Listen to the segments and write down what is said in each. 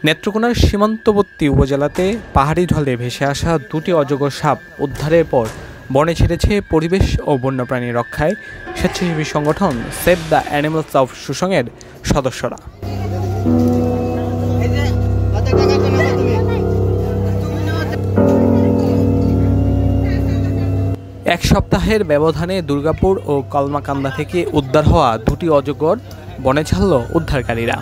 নেত্রকোনার সীমান্তবর্তী উপজেলাতে পাহাড়ি ঢলে ভেসে আসা দুটি অজগর সাপ উদ্ধারের পর বনে ছেড়েছে পরিবেশ ও বন্যপ্রাণী রক্ষায় স্বেচ্ছাসেবী সংগঠন সেভ দ্য অ্যানিমালস অফ সুসংয়ের সদস্যরা। এক সপ্তাহের ব্যবধানে দুর্গাপুর ও কলমাকান্দা থেকে উদ্ধার হওয়া দুটি অজগর বনে ছাড়ল উদ্ধারকারীরা।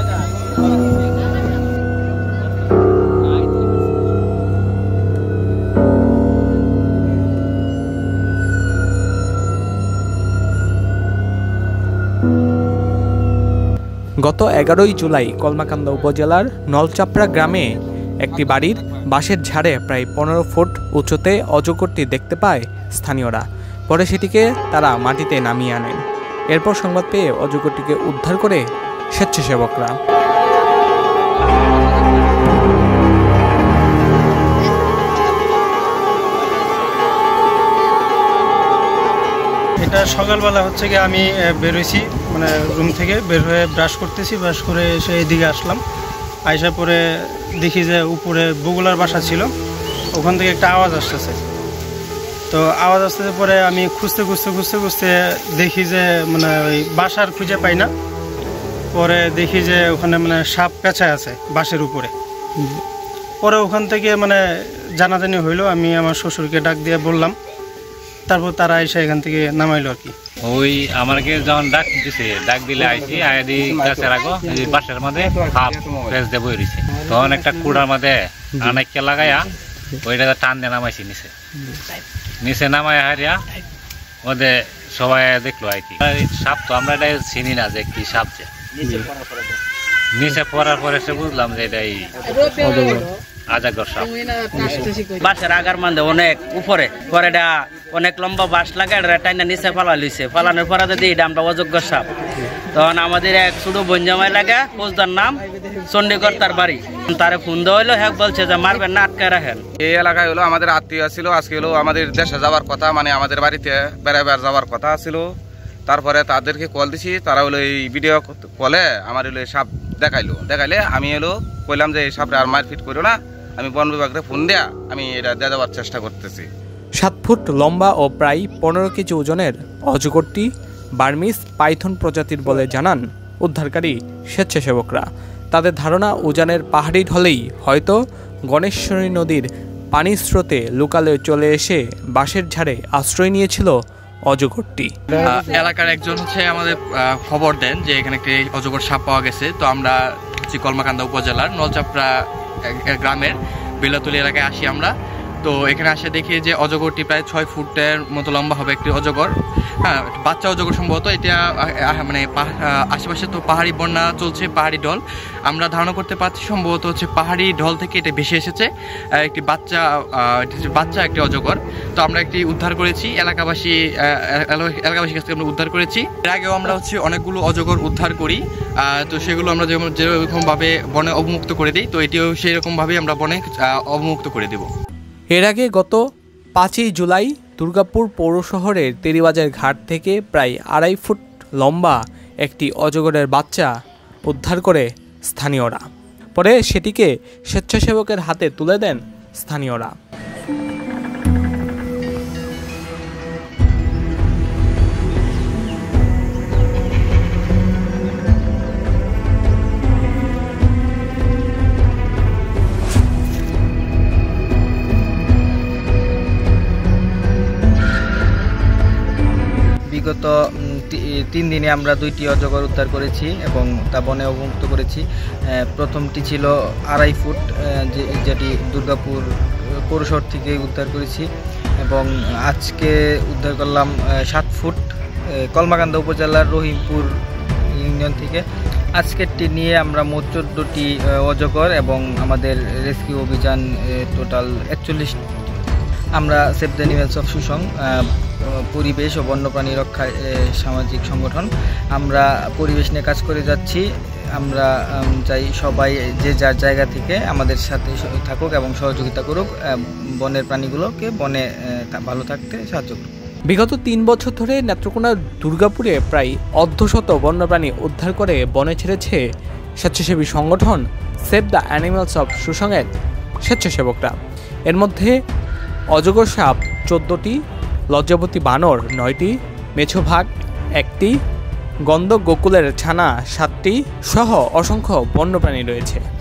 গত 11 জুলাই কলমাকান্দা উপজেলার নলচাপড়া গ্রামে একটি বাড়ির বাঁশের ঝাড়ে প্রায় 15 ফুট উচ্চতে অজগরটি দেখতে পায় স্থানীয়রা। পরে সেটিকে তারা মাটিতে নামিয়ে আনেন। এরপর সংবাদ পেয়ে অজগরটিকে উদ্ধার করে স্বেচ্ছাসেবকরা। এটা সকালবেলা হচ্ছে কি আমি বেরোইছি, মানে রুম থেকে বের হয়ে ব্রাশ করতেছি, ব্রাশ করে এসে এদিকে আসলাম। আইসা পরে দেখি যে উপরে বগুলার বাসা ছিল, ওখান থেকে একটা আওয়াজ আসতেছে। তো আওয়াজ আসতেছে পরে আমি খুঁজতে দেখি যে মানে ওই বাসার খুঁজে পাই না। পরে দেখি যে ওখানে মানে সাপ পেঁচা আছে বাঁশের উপরে। পরে ওখান থেকে মানে জানাজানি হইলো, আমি আমার শ্বশুরকে ডাক দিয়ে বললাম, তারপর তারা এসে এখান থেকে নামাইলো আর কি। ওই আমাকে যখন ডাক দিলে আইসি আয়াদি গাছের আগো বাসার মধ্যে সাপ পেঁচ দিয়ে বই রয়েছে। তখন একটা কুড়ার মধ্যে আনাইকে লাগাইয়া ওইটা টান দিয়ে নামাইছি নিচে নামাই হারিয়া ওদের সবাই দেখলো আর কি। সাপ তো আমরা এটা চিনি না যে কি সাপ, যে নিচে পড়ার পরে সে বুঝলাম যে এটাই অজগর সাপ। বাঁশের আগার মধ্যে অনেক উপরে পরে অনেক লম্বা বাঁশ লাগাই টাইনা নিচে ফালা লইছে। ফালানোর পরে যদি এটা আমরা অজগর সাপ। তখন আমাদের এক ছোট বঞ্জামাই লাগা পোস্তার নাম চণ্ডীগড়, তার বাড়ি। তারে ফোন দেওয়া হইলো, হ্যাঁ বলছে যে মারবেন না, আটকায় রাখেন। এই এলাকায় হলো আমাদের আত্মীয় ছিল, আজকে হলো আমাদের দেশে যাওয়ার কথা, মানে আমাদের বাড়িতে বেড়াবার যাওয়ার কথা ছিল। তারপরে তাদেরকে কল দিছি, তারা হলো এই ভিডিও কলে আমার হলো সাপ দেখাইলে আমি হলো কইলাম যে এই সাপটা আর মারপিট করো না, আমি বন বিভাগকে ফোন দেয়া আমি এটা দিয়ে দেওয়ার চেষ্টা করতেছি। 7 ফুট লম্বা ও প্রায় 15 কেজি ওজনের অজগরটি বার্মিস পাইথন প্রজাতির বলে জানান উদ্ধারকারী স্বেচ্ছাসেবকরা। তাদের ধারণা উজানের পাহাড়ি ঢলেই হয়তো গণেশ্বরী নদীর পানির স্রোতে লুকালে চলে এসে বাঁশের ঝাড়ে আশ্রয় নিয়েছিল অজগরটি। এলাকার একজন আমাদের খবর দেন যে এখানে একটি অজগর সাপ পাওয়া গেছে। তো আমরা কলমাকান্দা উপজেলার নলচাপড়া গ্রামের বেলাতুলি এলাকায় আসি আমরা। তো এখানে আসে দেখি যে অজগরটি প্রায় 6 ফুটের মতো লম্বা হবে একটি অজগর। হ্যাঁ, বাচ্চা অজগর সম্ভবত। এটা মানে আশেপাশে তো পাহাড়ি বন্যা চলছে, পাহাড়ি ঢল। আমরা ধারণা করতে পারছি সম্ভবত পাহাড়ি ঢল থেকে এটা ভেসে এসেছে একটি বাচ্চা একটি অজগর। তো আমরা একটি উদ্ধার করেছি, এলাকাবাসীর কাছ থেকে আমরা উদ্ধার করেছি। এর আগেও আমরা অনেকগুলো অজগর উদ্ধার করি। তো সেগুলো আমরা যেরকমভাবে বনে অবমুক্ত করে দিই, তো এটিও সেই রকমভাবেই আমরা বনে অবমুক্ত করে দেব। এর আগে গত 5 জুলাই দুর্গাপুর পৌর শহরের তেরিবাজার ঘাট থেকে প্রায় 2.5 ফুট লম্বা একটি অজগরের বাচ্চা উদ্ধার করে স্থানীয়রা। পরে সেটিকে স্বেচ্ছাসেবকের হাতে তুলে দেন স্থানীয়রা। বিগত 3 দিনে আমরা 2টি অজগর উদ্ধার করেছি এবং তা বনে অবমুক্ত করেছি। প্রথমটি ছিল 2.5 ফুট, যেটি দুর্গাপুর পৌরশহর থেকে উদ্ধার করেছি, এবং আজকে উদ্ধার করলাম 7 ফুট কলমাকান্দা উপজেলার রহিমপুর ইউনিয়ন থেকে। আজকেরটি নিয়ে আমরা মোট 14টি অজগর এবং আমাদের রেস্কিউ অভিযান টোটাল 41। আমরা save the animals of Susang পরিবেশ ও বন্যপ্রাণী রক্ষা সামাজিক সংগঠন। আমরা পরিবেশ নিয়ে কাজ করে যাচ্ছি। আমরা চাই সবাই যে যার জায়গা থেকে আমাদের সাথে থাকুক এবং সহযোগিতা করুক, বনের প্রাণীগুলোকে বনে ভালো থাকতে সাহায্য করুক। বিগত 3 বছর ধরে নেত্রকোনার দুর্গাপুরে প্রায় অর্ধশত বন্যপ্রাণী উদ্ধার করে বনে ছেড়েছে স্বেচ্ছাসেবী সংগঠন সেভ দ্য অ্যানিমালস অফ সুসংয়ের স্বেচ্ছাসেবকরা। এর মধ্যে অজগর সাপ 14টি, লজ্জাবতী বানর 9টি, মেছোভাগ 1টি, গন্ধক গোকুলের ছানা 7টি সহ অসংখ্য বন্যপ্রাণী রয়েছে।